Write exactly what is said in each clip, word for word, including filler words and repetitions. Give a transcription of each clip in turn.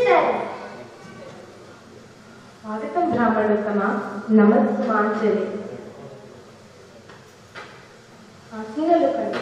వచ్చేసారు. స్వాగతం బ్రాహ్మణోత్తమ. నమస్మాంజలి. ఆజ్ఞలు కండి.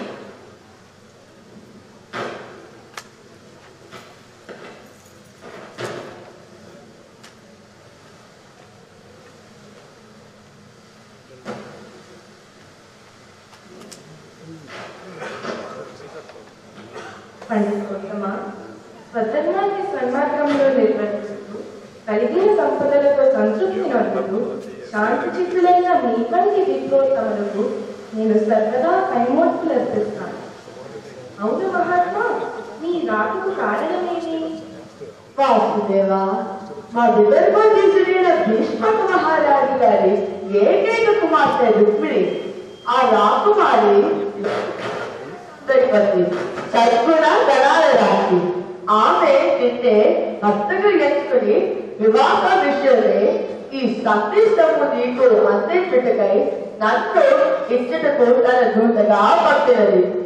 పండితోత్తమ, స్వధర్మాన్ని సన్మార్గంలో నిర్వర్తిస్తూ కలిగిన సంపదలతో సంతృప్తి నొందుతూ శాంతి చిత్తులైన మీ వంటి విప్రోత్తములకు నేను సర్వదా కైమోత్తులర్పిస్తాను. అవును మహాత్మా, మీ రాకకు కారణమేమి? వాసుదేవా, మా విదర్భాధీశుడైన భీష్మక మహారాజు గారి ఏకైక కుమార్తె రుక్మిణి, ఆ రాకుమారి శ్రీమతి సద్గుణ ధనాల రాశి. ఆమె నిన్నే భర్తగా ఎంచుకుని వివాహ విషయమే ఈ సందేశము నీకు అందించుటకై నన్ను ఇచ్చటకు తన దూతగా పంపినది.